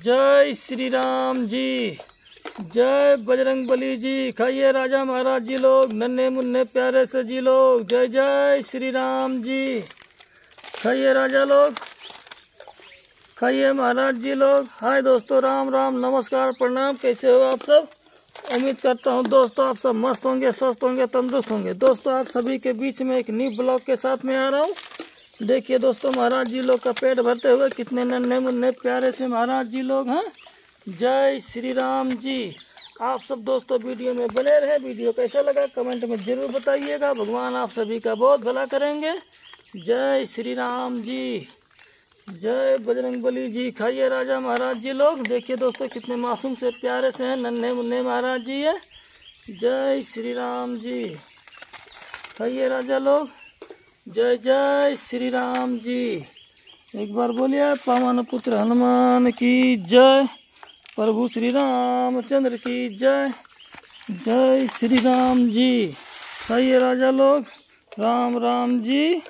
जय श्री राम जी, जय बजरंग बली जी। खाइए राजा महाराज जी लोग, नन्हे मुन्ने प्यारे से जी लोग। जय जय श्री राम जी। खाइए राजा लोग, खाइए महाराज जी लोग। हाय दोस्तों, राम राम, नमस्कार, प्रणाम। कैसे हो आप सब? उम्मीद करता हूँ दोस्तों आप सब मस्त होंगे, स्वस्थ होंगे, तंदुरुस्त होंगे। दोस्तों आप सभी के बीच में एक न्यू ब्लॉग के साथ में आ रहा हूँ। देखिए दोस्तों, महाराज जी लोग का पेट भरते हुए कितने नन्हे मुन्ने प्यारे से महाराज जी लोग हैं। जय श्री राम जी। आप सब दोस्तों वीडियो में बने रहे। वीडियो कैसा लगा कमेंट में जरूर बताइएगा। भगवान आप सभी का बहुत भला करेंगे। जय श्री राम जी, जय बजरंग बली जी। खाइए राजा महाराज जी लोग। देखिए दोस्तों कितने मासूम से प्यारे से हैं, नन्हे मुन्ने महाराज जी है। जय श्री राम जी। खाइए राजा लोग। जय जय श्री राम जी। एक बार बोलिए, पवन पुत्र हनुमान की जय, प्रभु श्री रामचंद्र की जय। जय श्री राम जी। खाइए राजा लोग। राम राम जी।